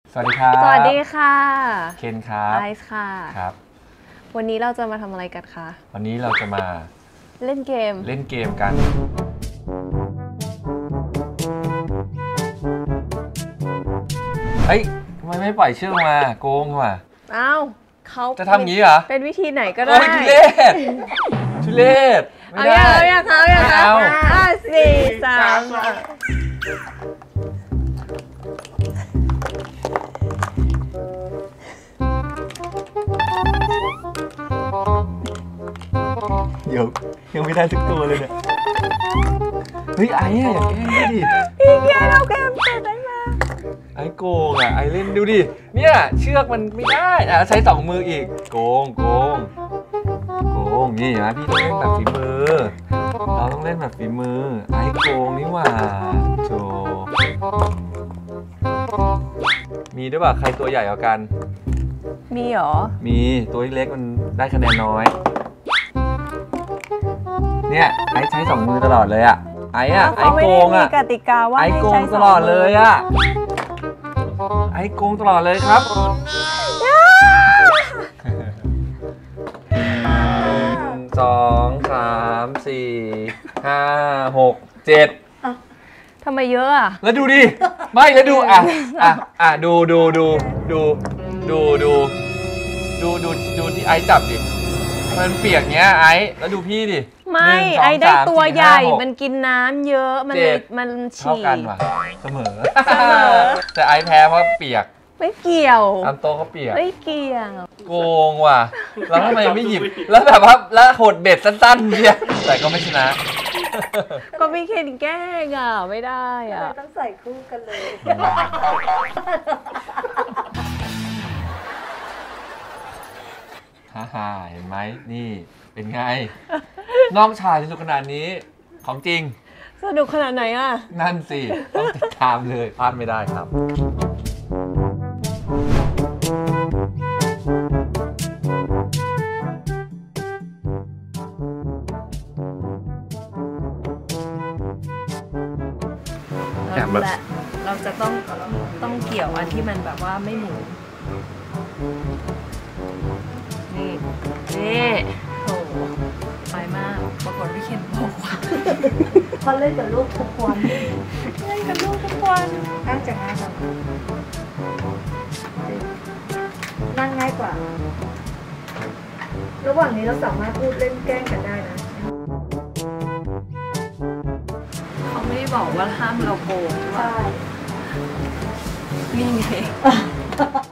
สวัสดีครับสวัสดีค่ะเคนครับไอซ์ค่ะครับวันนี้เราจะมาทำอะไรกันคะวันนี้เราจะมาเล่นเกมกันเฮ้ยทำไมไม่ปล่อยเชือกมาโกงว่ะอ้าวเขาจะทำงี้เหรอเป็นวิธีไหนก็ได้โอ้ยทุเรศไม่ได้เอาอย่างสี่สามเดี๋ยวยังไม่ได้สักตัวเลยเนี่ยเฮ้ยไอ้อะอย่าแกล้งดิพี่แกเราแกมเปิดได้มาไอ้โกงอ่ะไอ้เล่นดูดิเนี่ยเชือกมันไม่ได้อ่ะใช้2 มืออีกโกงนี่นะพี่ต้องเล่นแบบฝีมือเราต้องเล่นแบบฝีมือไอ้โกงนี่หว่าโจมีด้วยป่ะใครตัวใหญ่กว่ากันมีเหรอมีตัวเล็กมันได้คะแนนน้อยเนี่ยไอ้ใช้2 มือตลอดเลยอ่ะไอ้โกงอ่ะกติกาว่าไอ้โกงตลอดเลยอ่ะไอ้โกงตลอดเลยครับ1 2 3 4 5 6 7 ทำไมเยอะอ่ะแล้วดูดิไม่แล้วดูดูที่ไอ้จับดิมันเปียกเงี้ยไอ้แล้วดูพี่ดิไม่ไอ้ได้ตัวใหญ่มันกินน้ำเยอะมันฉี่เท่ากันว่ะเสมอแต่ไอ้แพ้เพราะเปียกไม่เกี่ยวอันโตเขาเปียกไม่เกี่ยวโกงว่ะแล้วทำไมไม่หยิบแล้วแบบว่าแล้วหดเบ็ดสั้นๆเนี่ยแต่ก็ไม่ชนะก็ไม่เคนแกล้งอ่ะไม่ได้อ่ะต้องใส่คู่กันเลยฮ่าเห็นไหมนี่เป็นไงน้องชายสนุกขนาดนี้ของจริงสนุกขนาดไหนอ่ะนั่นสิต้องติดตามเลยพลาดไม่ได้ครับเราจะต้องเกี่ยวอันที่มันแบบว่าไม่หมุนนี่โหไปมากปรากฏพี่เคนบอกว่าเขาเล่นกับลูกทุกวันน่าจะง่ายกว่านั่งง่ายกว่าระหว่างนี้เราสามารถพูดเล่นแกล้งกันได้นะเขาไม่ได้บอกว่าห้ามเราโกงใช่ใช่นี่ไง